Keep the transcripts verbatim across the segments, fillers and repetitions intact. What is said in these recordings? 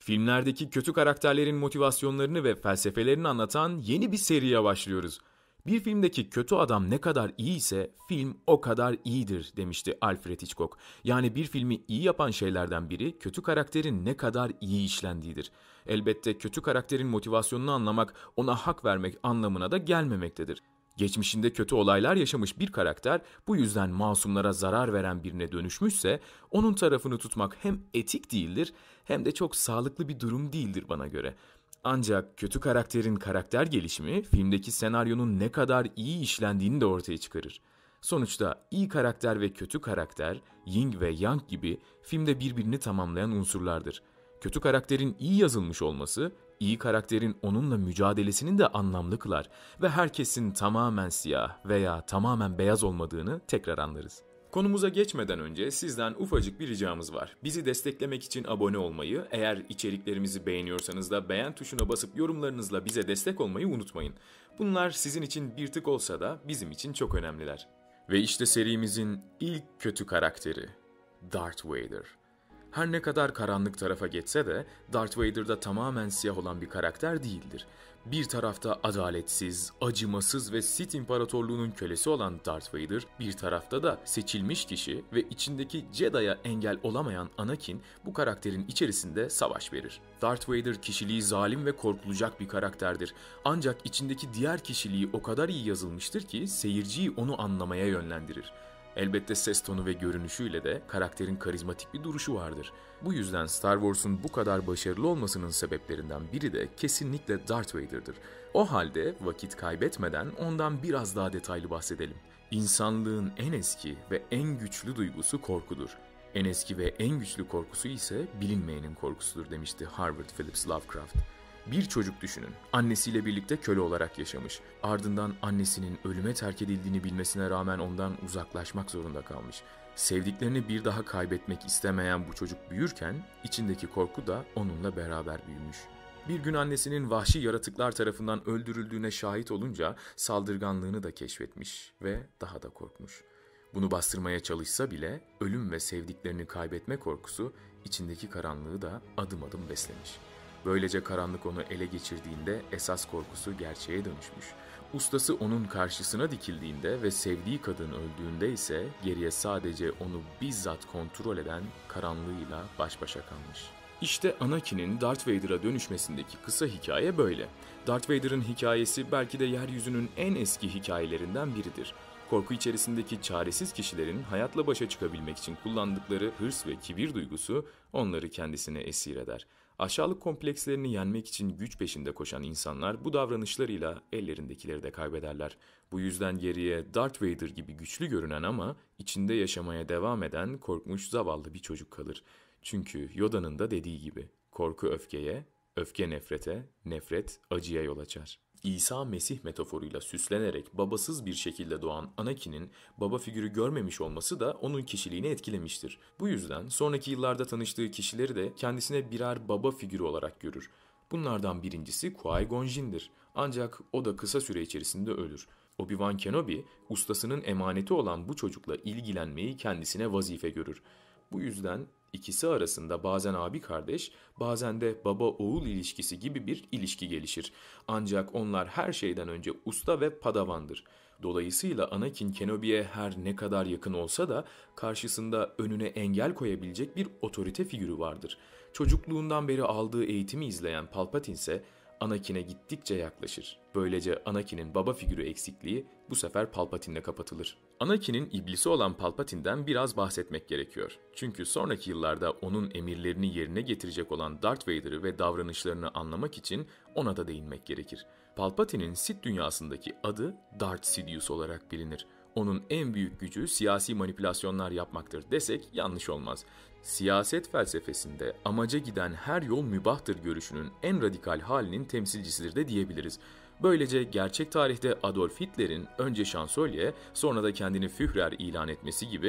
Filmlerdeki kötü karakterlerin motivasyonlarını ve felsefelerini anlatan yeni bir seriye başlıyoruz. Bir filmdeki kötü adam ne kadar iyi ise film o kadar iyidir demişti Alfred Hitchcock. Yani bir filmi iyi yapan şeylerden biri kötü karakterin ne kadar iyi işlendiğidir. Elbette kötü karakterin motivasyonunu anlamak ona hak vermek anlamına da gelmemektedir. Geçmişinde kötü olaylar yaşamış bir karakter bu yüzden masumlara zarar veren birine dönüşmüşse onun tarafını tutmak hem etik değildir hem de çok sağlıklı bir durum değildir bana göre. Ancak kötü karakterin karakter gelişimi filmdeki senaryonun ne kadar iyi işlendiğini de ortaya çıkarır. Sonuçta iyi karakter ve kötü karakter, yin ve yang gibi filmde birbirini tamamlayan unsurlardır. Kötü karakterin iyi yazılmış olması, iyi karakterin onunla mücadelesinin de anlamlı kılar ve herkesin tamamen siyah veya tamamen beyaz olmadığını tekrar anlarız. Konumuza geçmeden önce sizden ufacık bir ricamız var. Bizi desteklemek için abone olmayı, eğer içeriklerimizi beğeniyorsanız da beğen tuşuna basıp yorumlarınızla bize destek olmayı unutmayın. Bunlar sizin için bir tık olsa da bizim için çok önemliler. Ve işte serimizin ilk kötü karakteri, Darth Vader. Her ne kadar karanlık tarafa geçse de Darth Vader da tamamen siyah olan bir karakter değildir. Bir tarafta adaletsiz, acımasız ve Sith İmparatorluğu'nun kölesi olan Darth Vader, bir tarafta da seçilmiş kişi ve içindeki Jedi'ya engel olamayan Anakin bu karakterin içerisinde savaş verir. Darth Vader kişiliği zalim ve korkulacak bir karakterdir. Ancak içindeki diğer kişiliği o kadar iyi yazılmıştır ki seyirciyi onu anlamaya yönlendirir. Elbette ses tonu ve görünüşüyle de karakterin karizmatik bir duruşu vardır. Bu yüzden Star Wars'un bu kadar başarılı olmasının sebeplerinden biri de kesinlikle Darth Vader'dır. O halde vakit kaybetmeden ondan biraz daha detaylı bahsedelim. İnsanlığın en eski ve en güçlü duygusu korkudur. En eski ve en güçlü korkusu ise bilinmeyenin korkusudur demişti Howard Phillips Lovecraft. Bir çocuk düşünün. Annesiyle birlikte köle olarak yaşamış. Ardından annesinin ölüme terk edildiğini bilmesine rağmen ondan uzaklaşmak zorunda kalmış. Sevdiklerini bir daha kaybetmek istemeyen bu çocuk büyürken içindeki korku da onunla beraber büyümüş. Bir gün annesinin vahşi yaratıklar tarafından öldürüldüğüne şahit olunca saldırganlığını da keşfetmiş ve daha da korkmuş. Bunu bastırmaya çalışsa bile ölüm ve sevdiklerini kaybetme korkusu içindeki karanlığı da adım adım beslemiş. Böylece karanlık onu ele geçirdiğinde esas korkusu gerçeğe dönüşmüş. Ustası onun karşısına dikildiğinde ve sevdiği kadın öldüğünde ise geriye sadece onu bizzat kontrol eden karanlığıyla baş başa kalmış. İşte Anakin'in Darth Vader'a dönüşmesindeki kısa hikaye böyle. Darth Vader'ın hikayesi belki de yeryüzünün en eski hikayelerinden biridir. Korku içerisindeki çaresiz kişilerin hayatla başa çıkabilmek için kullandıkları hırs ve kibir duygusu onları kendisine esir eder. Aşağılık komplekslerini yenmek için güç peşinde koşan insanlar bu davranışlarıyla ellerindekileri de kaybederler. Bu yüzden geriye Darth Vader gibi güçlü görünen ama içinde yaşamaya devam eden korkmuş zavallı bir çocuk kalır. Çünkü Yoda'nın da dediği gibi korku öfkeye, öfke nefrete, nefret acıya yol açar. İsa Mesih metaforuyla süslenerek babasız bir şekilde doğan Anakin'in baba figürü görmemiş olması da onun kişiliğini etkilemiştir. Bu yüzden sonraki yıllarda tanıştığı kişileri de kendisine birer baba figürü olarak görür. Bunlardan birincisi Qui-Gon Jinn'dir. Ancak o da kısa süre içerisinde ölür. Obi-Wan Kenobi, ustasının emaneti olan bu çocukla ilgilenmeyi kendisine vazife görür. Bu yüzden İkisi arasında bazen abi kardeş, bazen de baba oğul ilişkisi gibi bir ilişki gelişir. Ancak onlar her şeyden önce usta ve padavandır. Dolayısıyla Anakin Kenobi'ye her ne kadar yakın olsa da karşısında önüne engel koyabilecek bir otorite figürü vardır. Çocukluğundan beri aldığı eğitimi izleyen Palpatine ise Anakin'e gittikçe yaklaşır. Böylece Anakin'in baba figürü eksikliği bu sefer Palpatine'le kapatılır. Anakin'in iblisi olan Palpatine'den biraz bahsetmek gerekiyor. Çünkü sonraki yıllarda onun emirlerini yerine getirecek olan Darth Vader'ı ve davranışlarını anlamak için ona da değinmek gerekir. Palpatine'in Sith dünyasındaki adı Darth Sidious olarak bilinir. Onun en büyük gücü siyasi manipülasyonlar yapmaktır desek yanlış olmaz. Siyaset felsefesinde amaca giden her yol mübahtır görüşünün en radikal halinin temsilcisidir de diyebiliriz. Böylece gerçek tarihte Adolf Hitler'in önce şansölye sonra da kendini Führer ilan etmesi gibi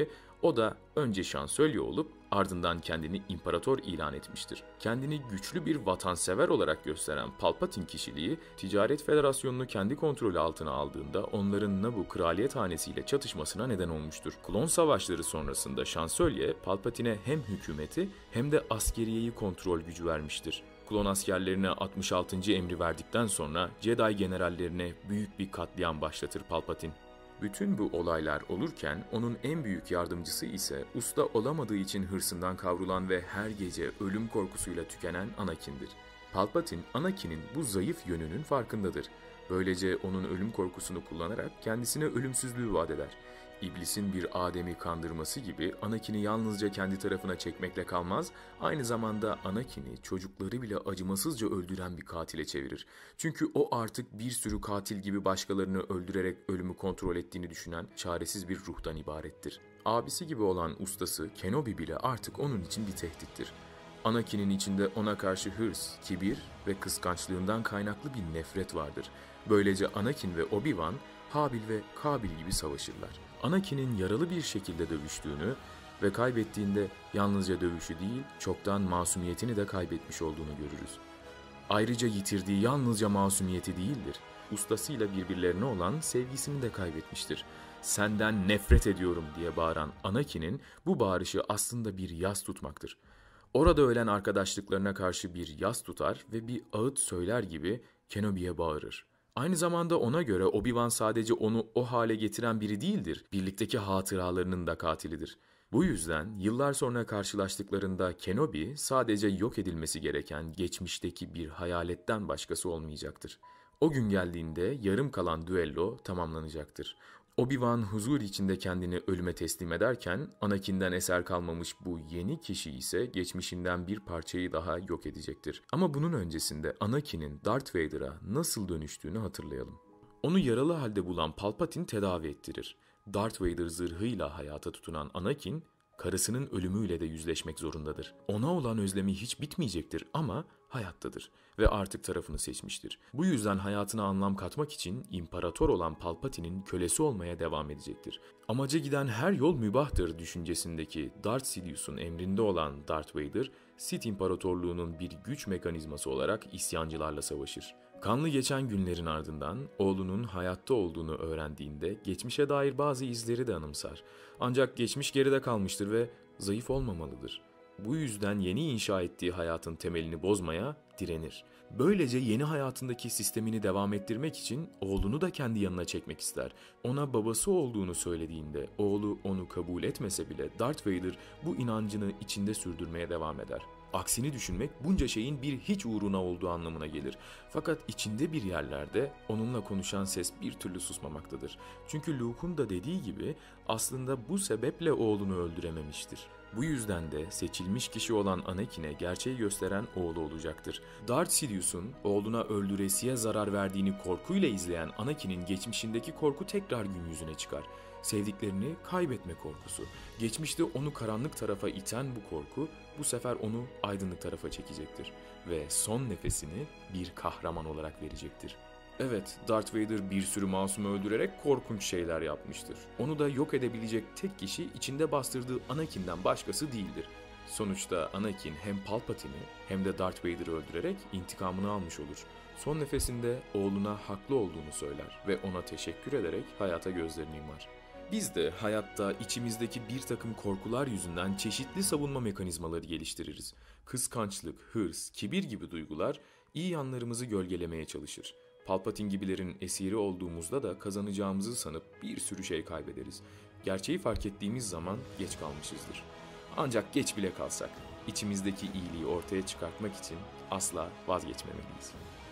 O da önce şansölye olup ardından kendini imparator ilan etmiştir. Kendini güçlü bir vatansever olarak gösteren Palpatine kişiliği, Ticaret Federasyonu'nu kendi kontrolü altına aldığında onların Naboo kraliyet hanesiyle çatışmasına neden olmuştur. Klon savaşları sonrasında şansölye, Palpatine'e hem hükümeti hem de askeriyeyi kontrol gücü vermiştir. Klon askerlerine altmış altıncı emri verdikten sonra Jedi generallerine büyük bir katliam başlatır Palpatine. Bütün bu olaylar olurken onun en büyük yardımcısı ise usta olamadığı için hırsından kavrulan ve her gece ölüm korkusuyla tükenen Anakin'dir. Palpatine, Anakin'in bu zayıf yönünün farkındadır. Böylece onun ölüm korkusunu kullanarak kendisine ölümsüzlüğü vaat eder. İblisin bir Adem'i kandırması gibi Anakin'i yalnızca kendi tarafına çekmekle kalmaz, aynı zamanda Anakin'i çocukları bile acımasızca öldüren bir katile çevirir. Çünkü o artık bir sürü katil gibi başkalarını öldürerek ölümü kontrol ettiğini düşünen çaresiz bir ruhtan ibarettir. Abisi gibi olan ustası Kenobi bile artık onun için bir tehdittir. Anakin'in içinde ona karşı hırs, kibir ve kıskançlığından kaynaklı bir nefret vardır. Böylece Anakin ve Obi-Wan, Habil ve Kabil gibi savaşırlar. Anakin'in yaralı bir şekilde dövüştüğünü ve kaybettiğinde yalnızca dövüşü değil, çoktan masumiyetini de kaybetmiş olduğunu görürüz. Ayrıca yitirdiği yalnızca masumiyeti değildir, ustasıyla birbirlerine olan sevgisini de kaybetmiştir. "Senden nefret ediyorum" diye bağıran Anakin'in bu bağırışı aslında bir yas tutmaktır. Orada ölen arkadaşlıklarına karşı bir yas tutar ve bir ağıt söyler gibi Kenobi'ye bağırır. Aynı zamanda ona göre Obi-Wan sadece onu o hale getiren biri değildir, birlikteki hatıralarının da katilidir. Bu yüzden yıllar sonra karşılaştıklarında Kenobi sadece yok edilmesi gereken geçmişteki bir hayaletten başkası olmayacaktır. O gün geldiğinde yarım kalan düello tamamlanacaktır. Obi-Wan huzur içinde kendini ölüme teslim ederken Anakin'den eser kalmamış bu yeni kişi ise geçmişinden bir parçayı daha yok edecektir. Ama bunun öncesinde Anakin'in Darth Vader'a nasıl dönüştüğünü hatırlayalım. Onu yaralı halde bulan Palpatine tedavi ettirir. Darth Vader zırhıyla hayata tutunan Anakin, karısının ölümüyle de yüzleşmek zorundadır. Ona olan özlemi hiç bitmeyecektir ama hayattadır ve artık tarafını seçmiştir. Bu yüzden hayatına anlam katmak için imparator olan Palpatine'in kölesi olmaya devam edecektir. Amaca giden her yol mübahtır düşüncesindeki Darth Sidious'un emrinde olan Darth Vader, Sith İmparatorluğu'nun bir güç mekanizması olarak isyancılarla savaşır. Kanlı geçen günlerin ardından oğlunun hayatta olduğunu öğrendiğinde geçmişe dair bazı izleri de anımsar. Ancak geçmiş geride kalmıştır ve zayıf olmamalıdır. Bu yüzden yeni inşa ettiği hayatın temelini bozmaya direnir. Böylece yeni hayatındaki sistemini devam ettirmek için oğlunu da kendi yanına çekmek ister. Ona babası olduğunu söylediğinde oğlu onu kabul etmese bile Darth Vader bu inancını içinde sürdürmeye devam eder. Aksini düşünmek bunca şeyin bir hiç uğruna olduğu anlamına gelir. Fakat içinde bir yerlerde onunla konuşan ses bir türlü susmamaktadır. Çünkü Luke'un da dediği gibi aslında bu sebeple oğlunu öldürememiştir. Bu yüzden de seçilmiş kişi olan Anakin'e gerçeği gösteren oğlu olacaktır. Darth Sidious'un oğluna öldüresiye zarar verdiğini korkuyla izleyen Anakin'in geçmişindeki korku tekrar gün yüzüne çıkar. Sevdiklerini kaybetme korkusu. Geçmişte onu karanlık tarafa iten bu korku bu sefer onu aydınlık tarafa çekecektir ve son nefesini bir kahraman olarak verecektir. Evet, Darth Vader bir sürü masumu öldürerek korkunç şeyler yapmıştır. Onu da yok edebilecek tek kişi içinde bastırdığı Anakin'den başkası değildir. Sonuçta Anakin hem Palpatine'i hem de Darth Vader'ı öldürerek intikamını almış olur. Son nefesinde oğluna haklı olduğunu söyler ve ona teşekkür ederek hayata gözlerini yumar. Biz de hayatta içimizdeki bir takım korkular yüzünden çeşitli savunma mekanizmaları geliştiririz. Kıskançlık, hırs, kibir gibi duygular iyi yanlarımızı gölgelemeye çalışır. Palpatine gibilerin esiri olduğumuzda da kazanacağımızı sanıp bir sürü şey kaybederiz. Gerçeği fark ettiğimiz zaman geç kalmışızdır. Ancak geç bile kalsak, içimizdeki iyiliği ortaya çıkartmak için asla vazgeçmemeliyiz.